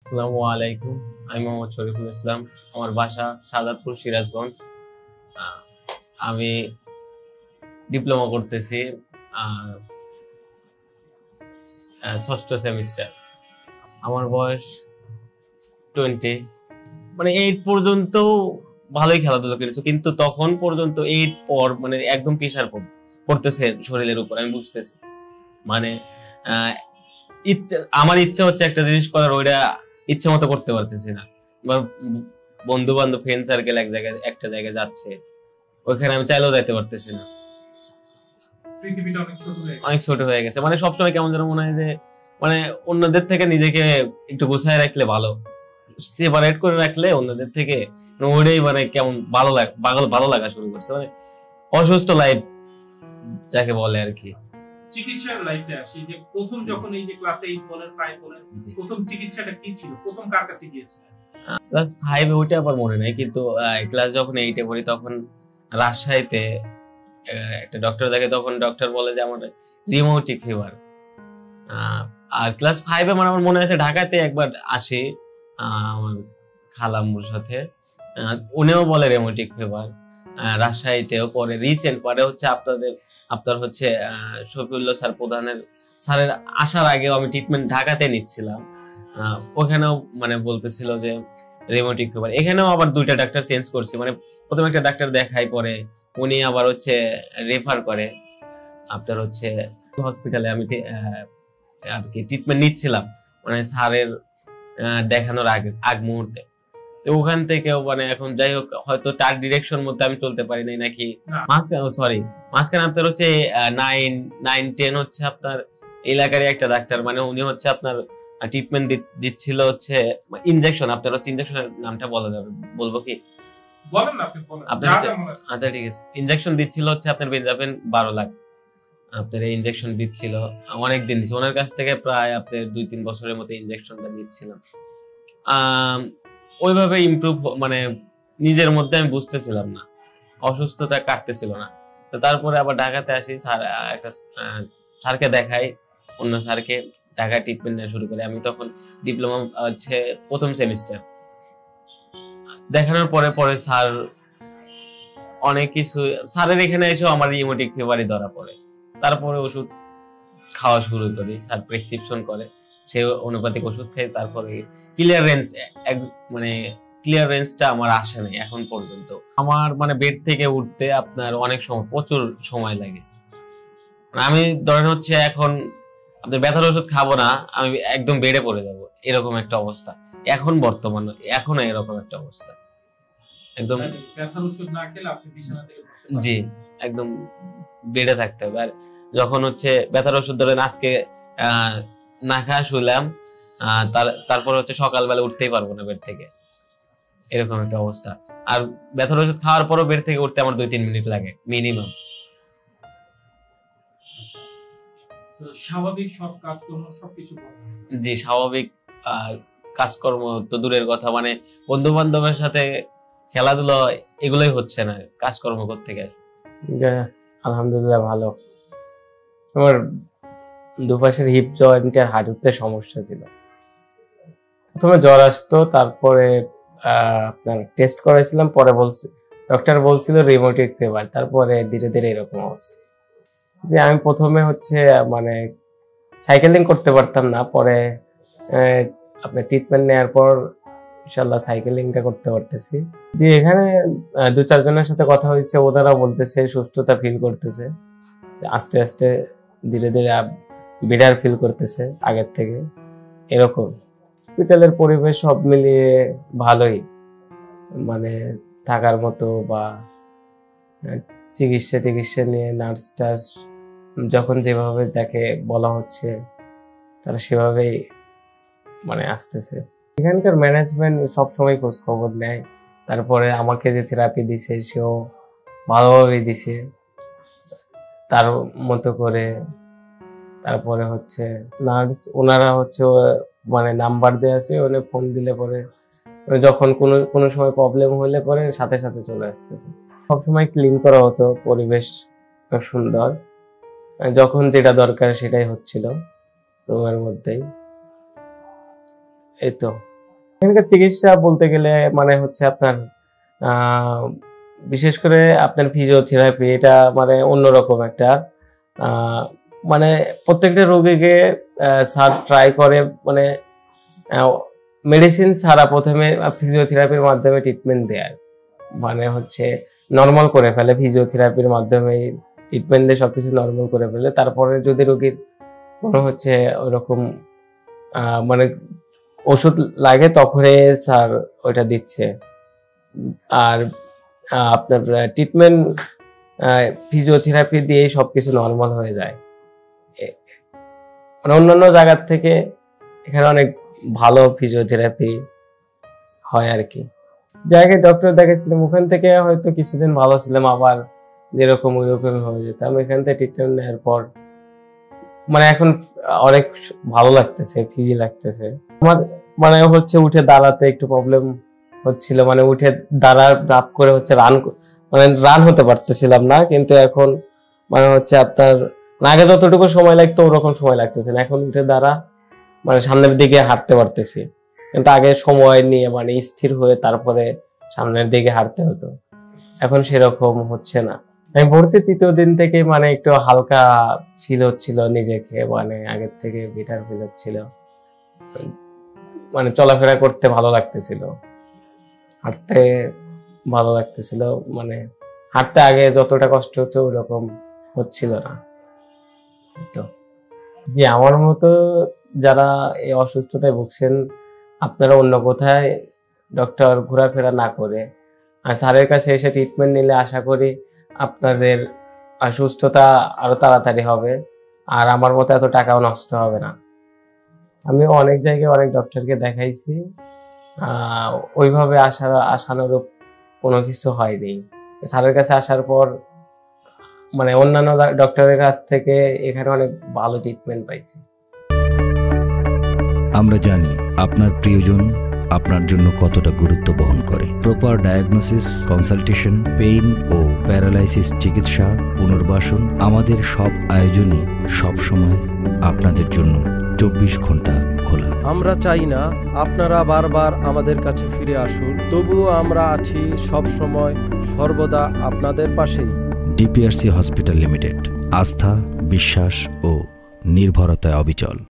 আসসালামু আলাইকুম। আমি মোহাম্মদ শরীফুল ইসলাম। আমার বাসা সাদাতপুর, সিরাজগঞ্জ। আহ, আমি ডিপ্লোমা করতেছি, আহ, ষষ্ঠ সেমিস্টার। আমার বয়স 20। মানে 8 পর্যন্ত ভালোই খেলাধুলা করেছি, কিন্তু তখন পর্যন্ত 8 পর মানে একদম প্রেশার পড়তেছে শরীরের উপর, আমি বুঝতেছি। মানে আহ, আমার ইচ্ছা হচ্ছে একটা জিনিস করার, ওইটা ইচ্ছে মতো করতে পারতেছি না। আমার বন্ধু বান্ধব ফ্রেন্ড সার্কেল একটা জায়গায় যাচ্ছে, ওইখানে আমি চাইলেও যাইতে পারতেছি না। পৃথিবীটা অনেক ছোট হয়ে গেছে। মানে সবসময় কেমন যেন মনে হয় যে মানে অন্যদের থেকে নিজেকে একটু গুছায় রাখলে ভালো, সেপারেট করে রাখলে অন্যদের থেকে, ওইটাই মানে কেমন ভালো লাগা শুরু করছে। মানে অসুস্থ লাইফ যাকে বলে আর কি। চিকিৎসার লাইফে আসি, যে প্রথম যখন এই যে ক্লাস 8 বলেন 5 বলেন, প্রথম চিকিৎসাটা কি ছিল? প্রথম কার কাছে গিয়েছিলেন? ক্লাস 5 ওইটা আবার মনে নাই, কিন্তু ক্লাস যখন 8 এ পড়ি তখন রাজশাহীতে একটা ডক্টর দেখে। তখন ডক্টর বলে যে আমার রিমোটিক ফিভার। আর ক্লাস 5 এ মানে আমার মনে আছে ঢাকাতে একবার আসি আমার খালাম্মুর সাথে, উনিও বলে রেমোটিক ফিভার। রাজশাহীতেও পরে রিসেন্ট পরে হচ্ছে আপনার হচ্ছে শফিউল্লাহ স্যার প্রধানের স্যারের আসার আগেও আমি ট্রিটমেন্ট ঢাকাতে নিচ্ছিলাম। ওখানেও মানে বলতেছিল যে রেমোটিক ফিভার। এখানেও আবার দুইটা ডাক্তার চেঞ্জ করছি, মানে প্রথম একটা ডাক্তার দেখাই, পরে উনি আবার হচ্ছে রেফার করে আপনার হচ্ছে হসপিটালে। আমি আর কি ট্রিটমেন্ট নিচ্ছিলাম মানে স্যারের দেখানোর আগ মুহূর্তে। তো ওখান থেকেও মানে এখন যাই হোক, হয়তো তার ডিরেকশন মধ্যে আমি চলতে পারি নাই নাকি। মাঝখানে আপনার হচ্ছে 9-10 হচ্ছে আপনার এলাকারই একটা ডাক্তার, মানে উনি হচ্ছে আপনার ট্রিটমেন্ট দিচ্ছিল হচ্ছে ইনজেকশন। আপনার হচ্ছে ইনজেকশনের নামটা বলা যাবে, বলবো কি? বলেন না, আপনি বলেন। আচ্ছা ঠিক আছে। ইনজেকশন দিচ্ছিল হচ্ছে আপনার বেঞ্জামিন 12 লাখ। আপনার এই ইনজেকশন দিচ্ছিল অনেকদিন দিচ্ছে ওনার কাছ থেকে, প্রায় আপনার 2-3 বছরের মতো ইনজেকশনটা নিচ্ছিলাম। ওইভাবে ইমপ্রুভ মানে নিজের মধ্যে আমি বুঝতেছিলাম না, অসুস্থতা কাটতেছিল না। তো তারপরে আবার ঢাকাতে আসি, স্যার একটা স্যারকে দেখাই, অন্য স্যারকে ঢাকায় ট্রিটমেন্ট নেওয়া শুরু করি। আমি তখন ডিপ্লোমা হচ্ছে প্রথম সেমিস্টার। দেখানোর পরে পরে স্যার অনেক কিছু, স্যারের এখানে এসেও আমার রিমোটিক ফিভারই ধরা পড়ে। তারপরে ওষুধ খাওয়া শুরু করি, স্যার প্রেসক্রিপশন করে, সেই অনুপাতিক ওষুধ খাই। তারপরে ক্লিয়ার রেঞ্জটা আমার আসে নাই এখন পর্যন্ত। আমার মানে বেড থেকে উঠতে আপনার অনেক সময় প্রচুর সময় লাগে। আমি ধরেন হচ্ছে এখন আপনার ব্যথার ওষুধ খাবো না, আমি একদম বেডে পড়ে যাব, এরকম একটা অবস্থা এখন বর্তমানে। এখনো এরকম একটা অবস্থা, একদম ব্যথার ওষুধ না খেলে আপনি বিছানা থেকে জি একদম বেডে থাকতে হবে। আর যখন হচ্ছে ব্যথার ওষুধ ধরেন আজকে না খাওয়া শুলাম, তারপর হচ্ছে সকালবেলা উঠতেই পারবো না বেড থেকে, এরকম একটা অবস্থা। আর ব্যথার ওষুধ খাওয়ার পরও বেড থেকে উঠতে আমার 2-3 মিনিট লাগে মিনিমাম। স্বাভাবিক সব কাজকর্ম সবকিছু জি স্বাভাবিক কাজকর্ম তো দূরের কথা, মানে বন্ধু বান্ধবের সাথে খেলাধুলা এগুলোই হচ্ছে না, কাজকর্ম করতে গেলে। আলহামদুলিল্লাহ ভালো। আমার দুপাশের হিপ জয়েন্টের হাঁটুতে সমস্যা ছিল। প্রথমে জ্বর আসতো, তারপরে আপনার টেস্ট করাইছিলাম, পরে ডক্টর বলছিল রিমোটিক ফিভার। তারপরে ধীরে ধীরে এরকম অবস্থা যে আমি প্রথমে হচ্ছে মানে সাইকেলিং করতে পারতাম না, পরে আপনার ট্রিটমেন্ট নেওয়ার পর ইনশাল্লাহ সাইকেলিংটা করতে পারতেছি। যে এখানে 2-4 জনের সাথে কথা হয়েছে, ওনারা বলতেছে সুস্থতা ফিল করতেছে, আস্তে আস্তে ধীরে ধীরে বেটার ফিল করতেছে আগের থেকে। এরকম হসপিটালের পরিবেশ সব মিলিয়ে ভালোই, মানে থাকার মতো বা চিকিৎসা নিয়ে নার্স টার্স যখন যেভাবে যাকে বলা হচ্ছে তারা সেভাবেই মানে আসতেছে। এখানকার ম্যানেজমেন্ট সবসময় খোঁজ খবর নেয়। তারপরে আমাকে যে থেরাপি দিছে সেও ভালোভাবেই দিছে তার মতো করে। তারপরে হচ্ছে নার্স ওনারা হচ্ছে মানে নাম্বার দেওয়া আছে, ওনে ফোন দিলে পরে যখন কোনো সময় প্রবলেম হলে পরে সাথে সাথে চলে আসতেছে। সবসময় ক্লিন করা হতো, পরিবেশ সুন্দর, যখন যেটা দরকার সেটাই হচ্ছিল রুমের মধ্যেই। এই তো এখানকার চিকিৎসা বলতে গেলে মানে হচ্ছে আপনার বিশেষ করে আপনার ফিজিওথেরাপি, এটা মানে অন্যরকম একটা মানে প্রত্যেকটা রোগীকে স্যার ট্রাই করে মানে মেডিসিন ছাড়া প্রথমে ফিজিওথেরাপির মাধ্যমে ট্রিটমেন্ট দেয়, মানে হচ্ছে নর্মাল করে ফেলে, ফিজিওথেরাপির মাধ্যমে ট্রিটমেন্ট দিয়ে সবকিছু নর্মাল করে ফেলে। তারপরে যদি রোগীর কোনো হচ্ছে ওইরকম মানে ওষুধ লাগে তখনই স্যার ওইটা দিচ্ছে। আর আপনার ট্রিটমেন্ট ফিজিওথেরাপি দিয়ে সবকিছু নর্মাল হয়ে যায়। মানে অন্যান্য জায়গার থেকে এখানে অনেক ভালো ফিজিওথেরাপি হয় আর কি। জায়গায় ডক্টর দেখেছিলাম ওখান থেকে হয়তো কিছুদিন ভালো ছিলাম, আবার যেরকম ওইরকম হয়ে যেতাম। এখান থেকে ট্রিটমেন্ট নেওয়ার পর মানে এখন অনেক ভালো লাগতেছে, ফ্রি লাগতেছে। আমার মানে হচ্ছে উঠে দাঁড়াতে একটু প্রবলেম হচ্ছিল, মানে উঠে দাঁড়াপ করে হচ্ছে রান হতে পারতেছিলাম না, কিন্তু এখন মানে হচ্ছে আপনার আগে যতটুকু সময় লাগতো ওরকম সময় লাগতেছে না। এখন উঠে মানে সামনের দিকে হাঁটতে পারতেছি, কিন্তু আগে সময় নিয়ে মানে স্থির হয়ে তারপরে সামনের দিকে হাঁটতে হতো, এখন সেরকম হচ্ছে না। আমি ভর্তি 3য় দিন থেকে মানে একটু হালকা ফিল হচ্ছিল নিজেকে, মানে আগের থেকে বেটার ফিল হচ্ছিল, মানে চলাফেরা করতে ভালো লাগতেছিল, হাঁটতে ভালো লাগতেছিল, মানে হাঁটতে আগে যতটা কষ্ট হতো ওরকম হচ্ছিল না। তো যে আমার মতো যারা এই অসুস্থতায় ভুগছেন, আপনারা অন্য কোথায় ডক্টর ঘোরাফেরা না করে আর স্যারের কাছে এসে ট্রিটমেন্ট নিলে আশা করি আপনাদের সুস্থতা আরো তাড়াতাড়ি হবে, আর আমার মতো এত টাকাও নষ্ট হবে না। আমি অনেক জায়গায় অনেক ডক্টরকে দেখাইছি, ওইভাবে আশানুরূপ কোনো কিছু হয়নি। স্যারের কাছে আসার পর মানে অন্যান্য ডক্টরের কাছ থেকে এখানে অনেক ভালো ট্রিটমেন্ট পাইছি। আমরা জানি আপনার প্রিয়জন আপনার জন্য কতটা গুরুত্ব বহন করে। প্রপার ডায়াগনোসিস, কনসালটেশন, পেইন ও প্যারালাইসিস চিকিৎসা, পুনর্বাসন, আমাদের সব আয়োজনে সবসময় আপনাদের জন্য 24 ঘন্টা খোলা। আমরা চাই না আপনারা বারবার আমাদের কাছে ফিরে আসুন, তবুও আমরা আছি সব সময় সর্বদা আপনাদের পাশেই। ডিপিআরসি হসপিটাল লিমিটেড, আস্থা, বিশ্বাস ও নির্ভরতায় অবিচল।